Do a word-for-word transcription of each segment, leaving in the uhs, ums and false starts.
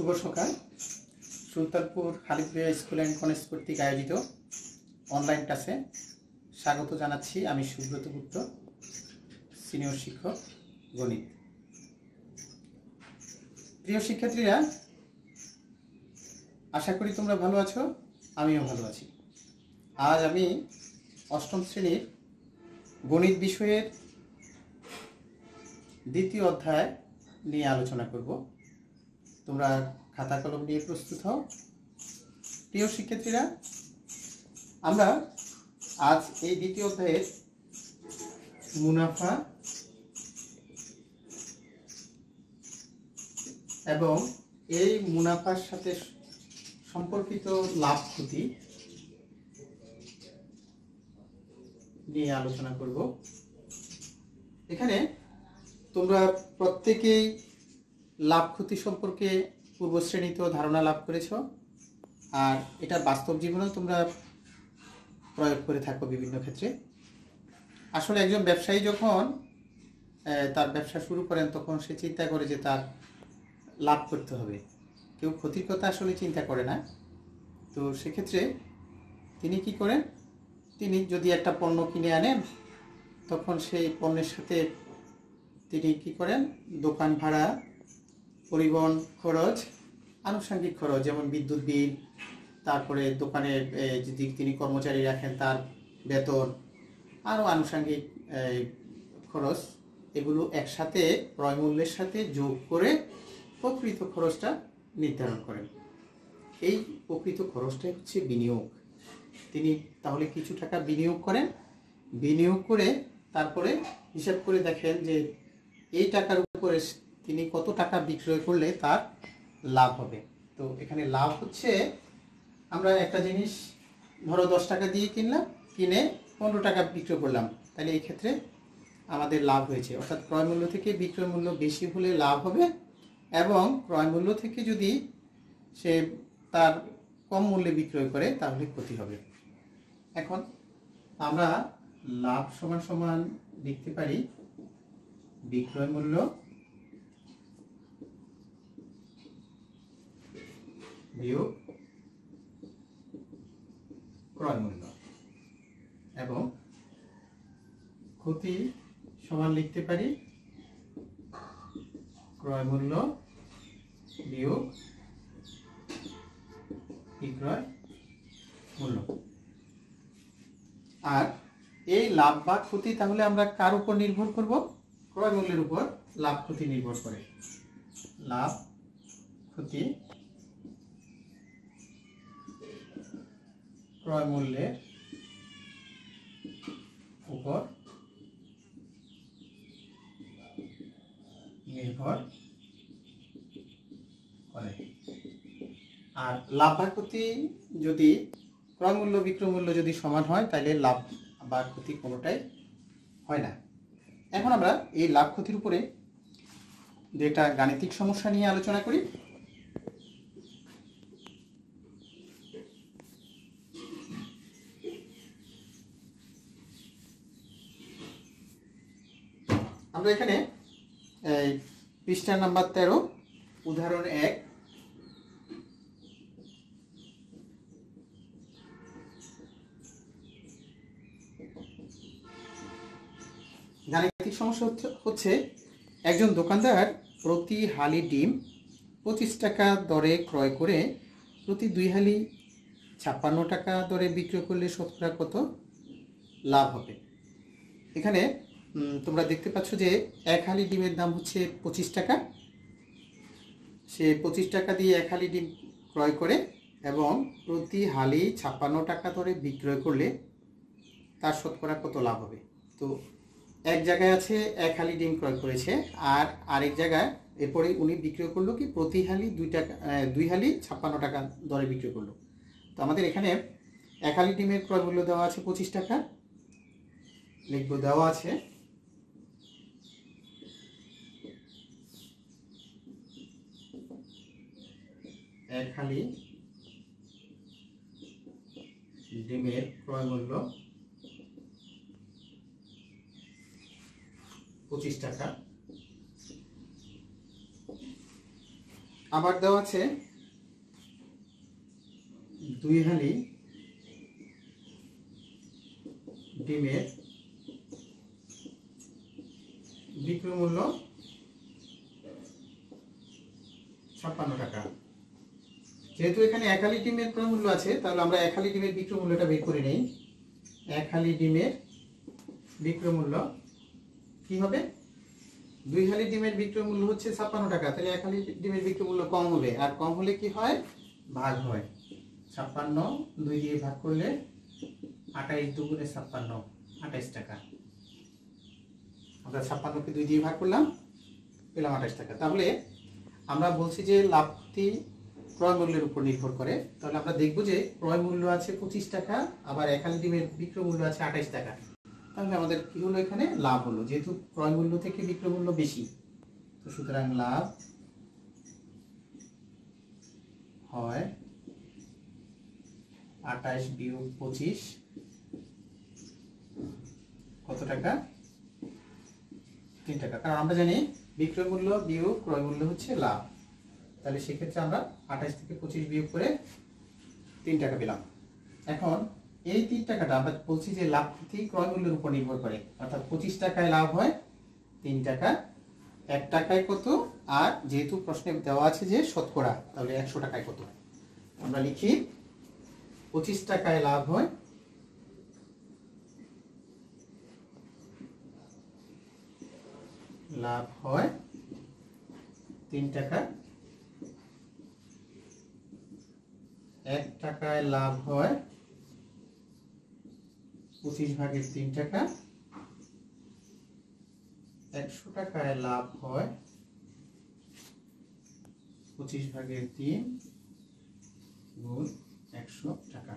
শুভ সকাল। Sultanpur Khalidia school and college কর্তৃক আয়োজিত অনলাইন ক্লাসে স্বাগত জানাচ্ছি। আমি সুব্রত গুপ্ত, সিনিয়র শিক্ষক গণিত। প্রিয় শিক্ষার্থীরা, আশা করি তোমরা ভালো আছো, আমিও ভালো আছি। আজ আমি অষ্টম শ্রেণীর গণিত বিষয়ের দ্বিতীয় অধ্যায় নিয়ে আলোচনা করব। তোমরা খাতা কলম নিয়ে প্রস্তুত হও। প্রিয় শিক্ষার্থীরা, আমরা আজ এই দ্বিতীয় অধ্যায়ের মুনাফা এবং এই মুনাফার সাথে সম্পর্কিত লাভ ক্ষতি নিয়ে আলোচনা করব। এখানে তোমরা প্রত্যেকেই লাভ ক্ষতি সম্পর্কে পূর্ব শ্রেণীতেও ধারণা লাভ করেছ, আর এটা বাস্তব জীবনেও তোমরা প্রয়োগ করে থাকো বিভিন্ন ক্ষেত্রে। আসলে একজন ব্যবসায়ী যখন তার ব্যবসা শুরু করেন তখন সে চিন্তা করে যে তার লাভ করতে হবে, কেউ ক্ষতির কথা আসলে চিন্তা করে না। তো সেক্ষেত্রে তিনি কি করেন, তিনি যদি একটা পণ্য কিনে আনেন তখন সেই পণ্যের সাথে তিনি কি করেন, দোকান ভাড়া, পরিবহন খরচ, আনুষঙ্গিক খরচ যেমন বিদ্যুৎ বিল, তারপরে দোকানের যদি তিনি কর্মচারী রাখেন তার বেতন, আরও আনুষঙ্গিক খরচ, এগুলো একসাথে ক্রয় মূল্যের সাথে যোগ করে প্রকৃত খরচটা নির্ধারণ করেন। এই প্রকৃত খরচটাই হচ্ছে বিনিয়োগ। তিনি তাহলে কিছু টাকা বিনিয়োগ করেন, বিনিয়োগ করে তারপরে হিসাব করে দেখেন যে এই টাকার উপরে তিনি কত টাকা বিক্রয় করলে তার লাভ হবে। তো এখানে লাভ হচ্ছে, আমরা একটা জিনিস ধরো দশ টাকা দিয়ে কিনলাম, কিনে পনেরো টাকা বিক্রয় করলাম, তাহলে এই ক্ষেত্রে আমাদের লাভ হয়েছে। অর্থাৎ ক্রয় মূল্য থেকে বিক্রয় মূল্য বেশি হলে লাভ হবে, এবং ক্রয় মূল্য থেকে যদি সে তার কম মূল্যে বিক্রয় করে তাহলে ক্ষতি হবে। এখন আমরা লাভ সমান সমান লিখতে পারি বিক্রয় মূল্য বিয়োগ ক্রয় মূল্য, এবং ক্ষতি সমান লিখতে পারি ক্রয় মূল্য বিয়োগ বিক্রয় মূল্য। আর এই লাভ বা ক্ষতি তাহলে আমরা কার উপর নির্ভর করব? ক্রয় মূল্যের উপর লাভ ক্ষতি নির্ভর করে। লাভ ক্ষতি ক্রয় মূল্যের উপর নির্ভর করে। আর লাভ বা ক্ষতি যদি ক্রয় মূল্য বিক্রয় মূল্য যদি সমান হয় তাহলে লাভ বা ক্ষতি কোনোটাই হয় না। এখন আমরা এই লাভ ক্ষতির উপরে যেটা গাণিতিক সমস্যা নিয়ে আলোচনা করি। আমরা এখানে পৃষ্ঠা নাম্বার তেরো, উদাহরণ এক, গাণিতিক সমস্যা হচ্ছে একজন দোকানদার প্রতি হালি ডিম পঁচিশ টাকা দরে ক্রয় করে প্রতি দুই হালি ছাপ্পান্ন টাকা দরে বিক্রয় করলে শতকরা কত লাভ হবে। এখানে তোমরা দেখতে পাচ্ছ যে এক হালি ডিমের দাম হচ্ছে পঁচিশ টাকা। সে পঁচিশ টাকা দিয়ে এক হালি ডিম ক্রয় করে এবং প্রতি হালি ছাপ্পান্ন টাকা দরে বিক্রয় করলে তার শতকরা কত লাভ হবে। তো এক জায়গায় আছে এক হালি ডিম ক্রয় করেছে, আর আরেক জায়গায় এরপরে উনি বিক্রয় করলো কি প্রতি হালি দুই টাকা দুই হালি ছাপ্পান্ন টাকা দরে বিক্রয় করলো। তো আমাদের এখানে এক হালি ডিমের ক্রয় মূল্য দেওয়া আছে পঁচিশ টাকা, লিখবো দেওয়া আছে এক হালি ডিমের ক্রয় মূল্য পঁচিশ টাকা, আবার দেওয়া আছে দুই হালি ডিমের বিক্রয় মূল্য ছাপ্পান্ন টাকা। যেহেতু এখানে এক হালি ডিমের ক্রয় মূল্য আছে, তাহলে আমরা এক হালি ডিমের বিক্রয় মূল্যটা বের করে নেই। এক হালি ডিমের বিক্রয় মূল্য কি হবে? দুই হালি ডিমের বিক্রয় মূল্য হচ্ছে ছাপ্পান্ন টাকা, তাহলে এক হালি ডিমের বিক্রয় মূল্য কম হবে, আর কম হলে কি হয়? ভাগ হয়। ছাপ্পান্ন দুই দিয়ে ভাগ করলে আঠাইশ দুগুণে ছাপ্পান্ন, আঠাইশ টাকা। আমরা ছাপ্পান্নকে দুই দিয়ে ভাগ করলাম, পেলাম আঠাইশ টাকা। তাহলে আমরা বলছি যে লাভটি ক্রয় মূল্যের উপর নির্ভর করে। তাহলে আমরা দেখব যে ক্রয় মূল্য আছে পঁচিশ টাকা, আবার এক হালি ডিমের বিক্রয় মূল্য আছে আঠাইশ টাকা। তাহলে আমাদের কি হলো? এখানে লাভ হলো, যেহেতু ক্রয় মূল্য থেকে বিক্রয় মূল্য বেশি, তো সুতরাং লাভ হয় আঠাইশ বিয়োগ পঁচিশ, কত টাকা? তিন টাকা। কারণ আমরা জানি বিক্রয় মূল্য বিয়োগ ক্রয় মূল্য হচ্ছে লাভ। তাহলে সেক্ষেত্রে আমরা আঠাইশ থেকে পঁচিশ বিয়োগ করে তিন টাকা পেলাম। এখন এই তিন টাকাটা আমরা বলছি যে লাভ ক্ষতি ক্রয় মূল্যের উপর নির্ভর করে, অর্থাৎ পঁচিশ টাকায় লাভ হয় তিন টাকা, এক টাকায় কত, আর যেহেতু প্রশ্নে দেওয়া আছে যে শতকরা, তাহলে একশো টাকায় কত। আমরা লিখি পঁচিশ টাকায় লাভ হয় লাভ হয় তিন টাকা, এক টাকায় লাভ হয় পঁচিশ ভাগের তিন টাকা, একশো টাকায় লাভ হয় পঁচিশ ভাগের তিন গুণ একশো টাকা।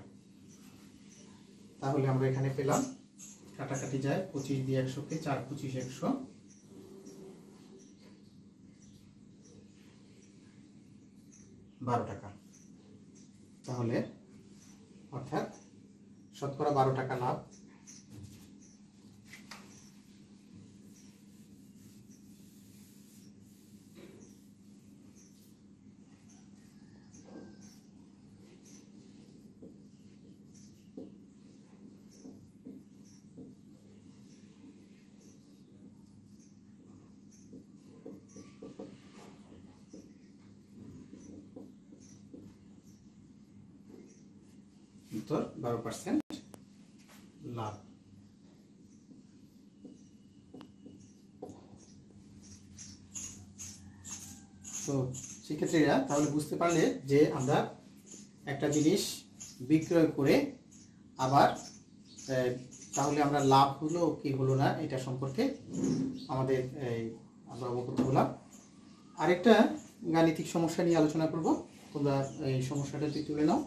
তাহলে আমরা এখানে পেলাম, কাটাকাটি যায়, পঁচিশ দিয়ে একশোকে, চার পঁচিশ একশো, বারো টাকা। তাহলে অর্থাৎ শতকরা বারো টাকা লাভ। উত্তর বারো পার্সেন্ট লাভ। তো শিক্ষার্থীরা তাহলে বুঝতে পারলে যে আমরা একটা জিনিস বিক্রয় করে আবার তাহলে আমরা লাভ হলো কি হলো না এটা সম্পর্কে আমাদের আমরা অবগত হলাম। আরেকটা গাণিতিক সমস্যা নিয়ে আলোচনা করব, তোমরা এই সমস্যাটা তুলে নাও।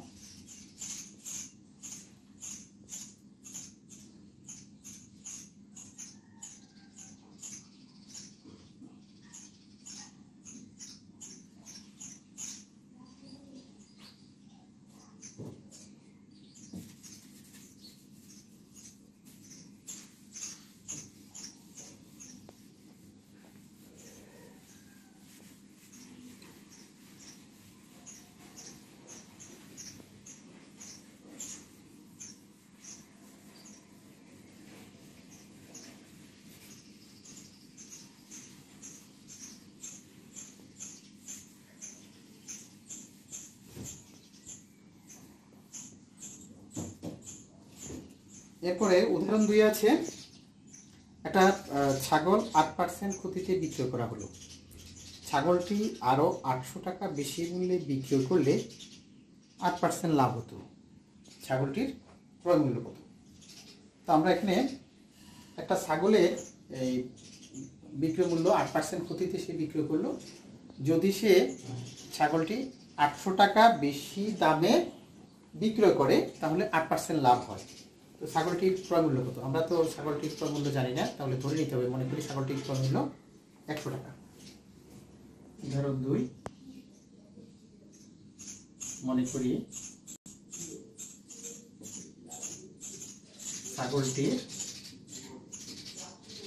এরপরে উদাহরণ দুই আছে, একটা ছাগল আট পার্সেন্ট ক্ষতিতে বিক্রয় করা হলো। ছাগলটি আরও আটশো টাকা বেশি মূল্যে বিক্রয় করলে আট পার্সেন্ট লাভ হতো। ছাগলটির ক্রয় মূল্য কত? তো আমরা এখানে একটা ছাগলের এই বিক্রয় মূল্য আট পার্সেন্ট ক্ষতিতে সে বিক্রয় করলো। যদি সে ছাগলটি আটশো টাকা বেশি দামে বিক্রয় করে তাহলে আট পার্সেন্ট লাভ হয়। তো ছাগলটির ক্রয় মূল্য কত? আমরা তো ছাগলটির ক্রয় মূল্য জানি না, তাহলে ধরে নিতে হবে, মনে করি ছাগলটির ক্রয় মূল্য একশো টাকা। উদাহরণ দুই, মনে করি ছাগলটির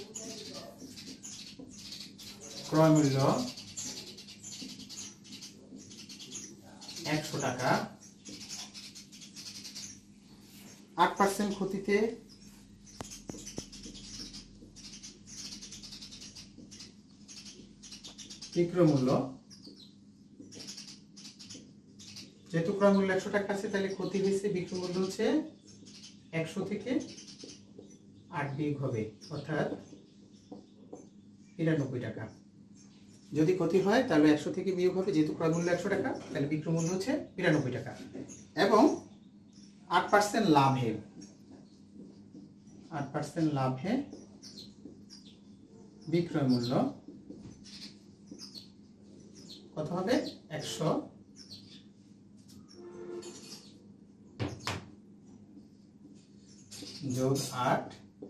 ক্রয় মূল্য একশো টাকা, আট পার্সেন্ট ক্ষতিতে বিক্রয় মূল্য, যেহেতু ক্রয় মূল্য একশো টাকা আছে তাহলে ক্ষতি হয়েছে, বিক্রয় মূল্য হচ্ছে একশো থেকে আট বিয়োগ হবে, অর্থাৎ তিরানব্বই টাকা। যদি ক্ষতি হয় তাহলে একশো থেকে বিয়োগ হবে, যেহেতু ক্রয় মূল্য একশো টাকা তাহলে বিক্রয় মূল্য হচ্ছে তিরানব্বই টাকা। এবং আট পার্সেন্ট লাভে, আট পার্সেন্ট লাভে বিক্রয় মূল্য কত হবে? একশো যোগ আট,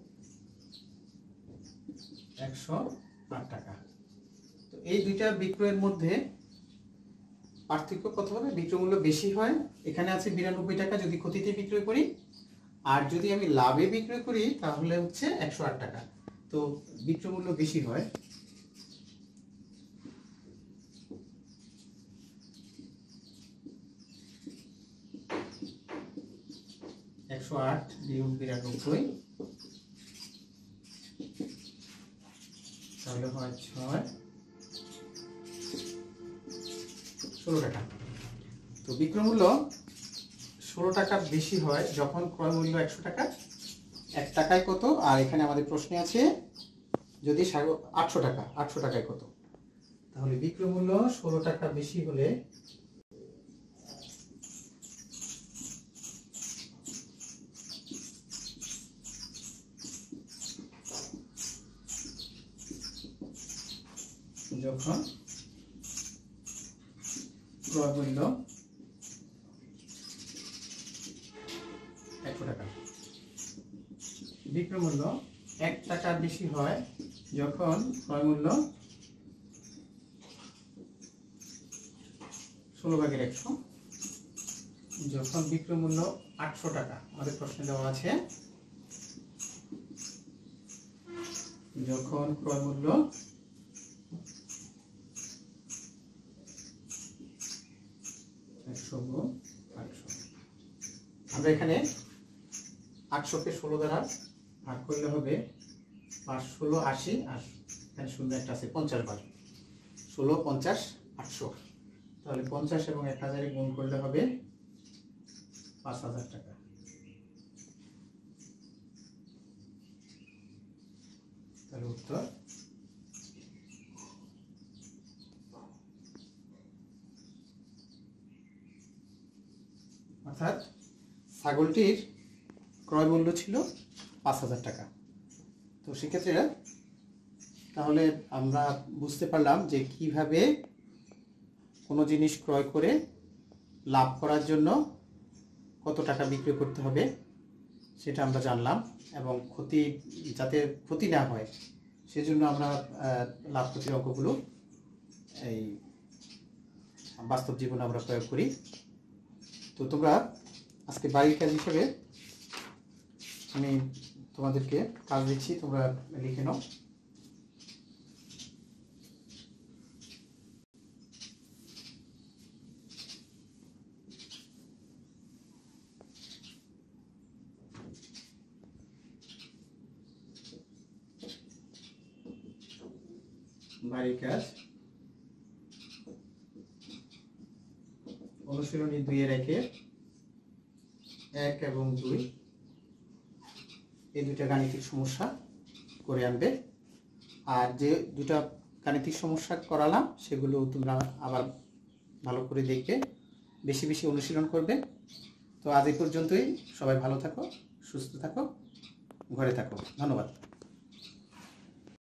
একশো আট টাকা। তো এই দুইটা বিক্রয়ের মধ্যে পার্থক্য কত হবে? বিক্রয় মূল্য বেশি হয়, এখানে আছে বিরানব্বই টাকা যদি ক্ষতিতে বিক্রয় করি, আর যদি আমি লাভে বিক্রয় করি তাহলে হচ্ছে একশো আট টাকা। তো বিক্রয় মূল্য বেশি হয়। একশো আট বিয়োগ বিরানব্বই, তাহলে হয় ছয়, ষোলো টাকা। তো বিক্রয় মূল্য ষোলো টাকা বেশি হয় যখন ক্রয় মূল্য একশো টাকা, এক টাকায় কত, আর এখানে আমাদের প্রশ্নে আছে যদি আটশো টাকা, আটশো টাকায় কত, তাহলে বিক্রয় মূল্য ষোলো টাকা বেশি হলে যখন ক্রয় মূল্য একশো টাকা, বিক্রয় মূল্য এক টাকা বেশি হয় যখন ক্রয় মূল্য ষোলো ভাগের একশো, যখন বিক্রয় মূল্য আটশো টাকা, আমাদের প্রশ্নে দেওয়া আছে যখন ক্রয় মূল্য একশো গুণ আটশো, আমরা এখানে আটশোকে ষোলো দ্বারা ভাগ করলে হবে পাঁচ ষোলো আশি, আর এখানে শূন্য একটা আছে পঞ্চাশ বার, ষোলো পঞ্চাশ আটশো, তাহলে পঞ্চাশ এবং এক হাজারে গুণ করলে হবে পাঁচ হাজার টাকা। তাহলে উত্তর অর্থাৎ ছাগলটির ক্রয় মূল্য ছিল পাঁচ হাজার টাকা। তো সেক্ষেত্রে তাহলে আমরা বুঝতে পারলাম যে কিভাবে কোনো জিনিস ক্রয় করে লাভ করার জন্য কত টাকা বিক্রি করতে হবে সেটা আমরা জানলাম, এবং ক্ষতি যাতে ক্ষতি না হয় সেজন্য আমরা লাভ ক্ষতির অঙ্কগুলো এই বাস্তব জীবনে আমরা প্রয়োগ করি। তো তোমরা আজকে বাড়ির কাজ হিসেবে আমি তোমাদেরকে কাজ দিচ্ছি, তোমরা লিখে নাও। বাড়ির কাজ অনুশীলনী দুই এর একে এক এবং দুই, এই দুইটা গাণিতিক সমস্যা করে আনবে, আর যে দুটা গাণিতিক সমস্যা করালাম সেগুলো তোমরা আবার ভালো করে দেখবে, বেশি বেশি অনুশীলন করবে। তো আজ এই পর্যন্তই, সবাই ভালো থাকো, সুস্থ থাকো, ঘরে থাকো, ধন্যবাদ।